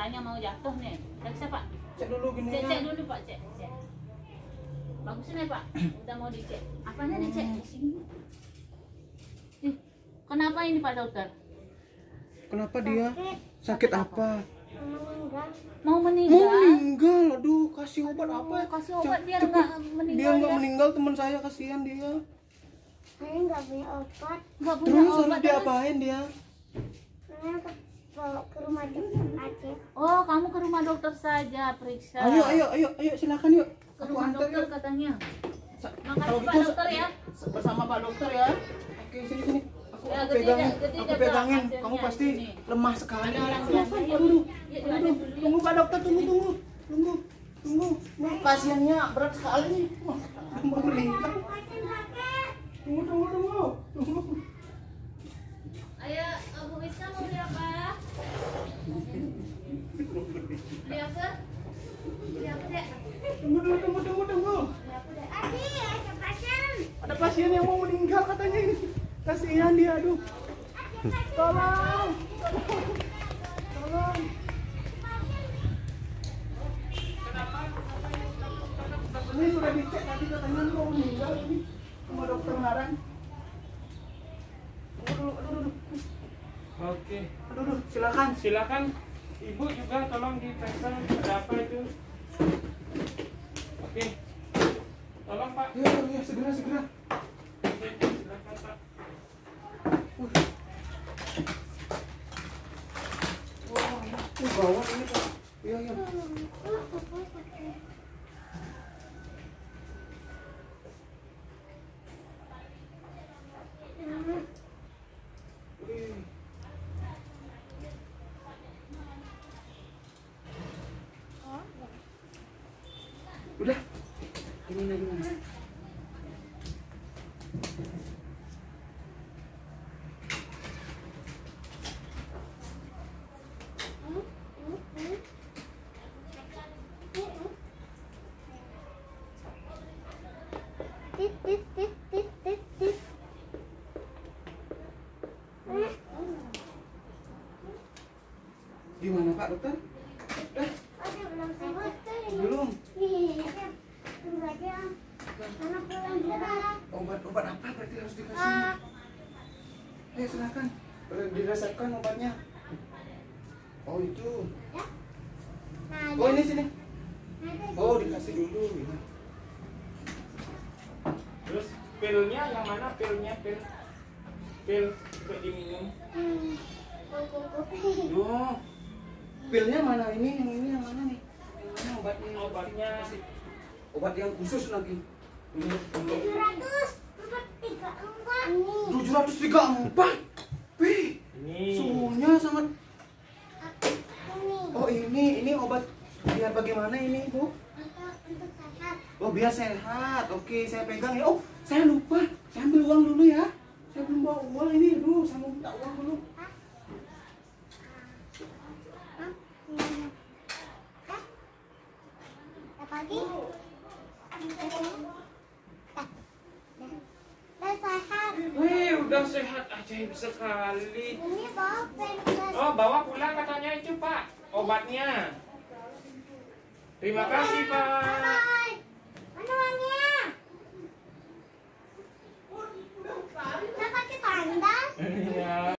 kepalanya mau jatuh nih. Periksa Pak. Cek dulu gini ya. Cek dulu Pak, cek. Bagus nih Pak, udah mau dicek. Apanya dicek? Di sini. Ih, kenapa ini Pak dokter? Kenapa dia? Sakit apa? Mau Mau meninggal? meninggal. Aduh, kasih obat apa ya? Kasih obat biar Cepet. nggak meninggal. Biar nggak ya. meninggal, teman saya kasihan dia. Saya nggak punya obat. Nggak punya Terus obat. harus diapain dia? Saya bawa ke rumah dokter aja. Oh, kamu ke rumah dokter saja periksa. Ayo, silakan yuk. Ke Aku rumah antar dokter yuk. katanya. Kalau Makasih Pak gitu, dokter ya. bersama Pak Dokter ya. Oke, sini. Ya, Aku gede pegangin, deh, aku Pak, pegangin. hasilnya. Kamu pasti Sini. lemah sekali. Ada orang Silakan, biasa, dulu. Yuk, diaduk dulu. Tunggu Pak Dokter, tunggu. Nih, pasiennya berat sekali nih. Wah, mau meninggal. Tunggu. Ayo, Bu Wisna mau beli apa? Beli apa? Beli apa, Dek? Tunggu. Beli apa, Dek? Adi, ada pasien. Ada pasien yang mau meninggal katanya ini. Kasihan dia, aduh. Tolong. Ini sudah dicek tadi katanya mau meninggal ini sama dokter Harang. Aduh. Oke, Aduh, silakan. silakan Ibu juga tolong diperiksa ada apa itu. Oke, tolong Pak. Ya, segera. Oke, silakan Pak. Wah, gawat ini Pak. Iya. Udah. Gimana? Tit. Gimana Pak Dokter? Ada belum selesai. Belum. Iya. Tunggu aja. Karena pulang juga. Obat apa berarti harus dikasih? Ayo silakan. Diresepkan obatnya. Oh itu. Nah, Oh ini sini. ada. Oh dikasih dulu. Ya. Terus pilnya yang mana? Pil untuk diminum. Kopi. Oh, pilnya mana ini? Yang ini yang mana nih? Yang mana obatnya? Obatnya Obat yang khusus lagi. 734. 734. Wih, ini. suhunya sangat. Ini. Oh ini obat biar bagaimana ini Bu? Untuk sehat. Oh biar sehat. Oke saya pegang ya. Oh saya lupa. Saya ambil uang dulu ya. Saya belum bawa uang ini. Dulu saya mau minta uang dulu. Pagi. Udah sehat. Wih, udah sehat aja sekali. Ini bawa pen. Oh, bawa pulang katanya itu Pak, obatnya. Terima kasih Pak. Bye. Mana uangnya? Udah pakai sandal? Iya.